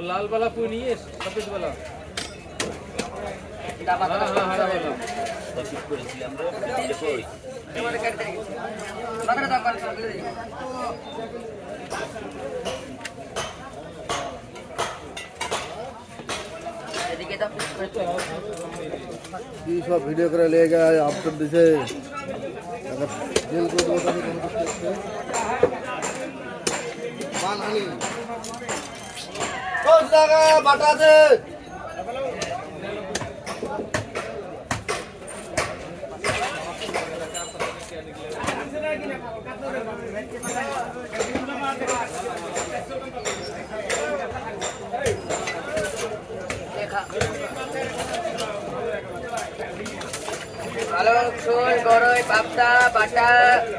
लाल वाला कोई नहीं है, सफेद वाला सब वीडियो कर ले गया आप तो दिसे दिल को बोलता नहीं मान हानि कौन लगा बाटा दे Halo, Sun, Goroy, Papta, Bata.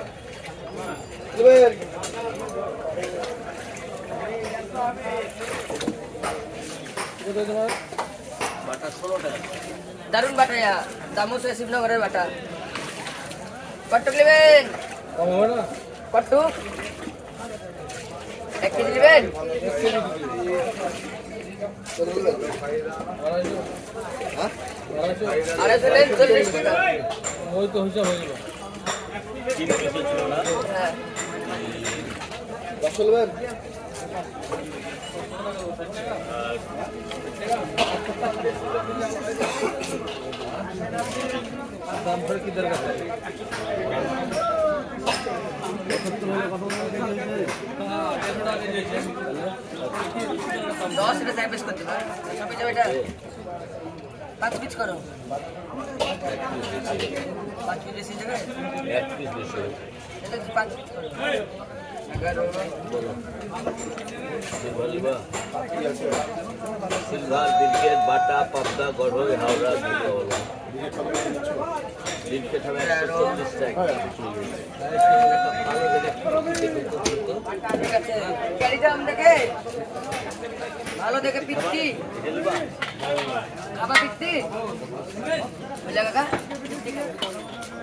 Darun Bata ya, tamu saya Sibna Goroy Bata. Patuk liben. कम हो ना Patuk. 1 kg liben. Ada selain tulis kita. वो तो हिसाब हो जाएगा दाम पर किधर का है दस रे सर्विस करते ना सब जगह बेटा 5 पिच करो 5 पिच इसी जगह 1 पीस देशो ये तो 5 पिच करो सिल्वर दिलके बाटा पब्दा गढ़ोई हावड़ा दिलवाला दिलके समय 140 টাকা ঠিক আছে গাড়িটা আম দেখে ভালো দেখে পিচ্ছি খাবা পিচ্ছি বুঝলা কাকা ঠিক আছে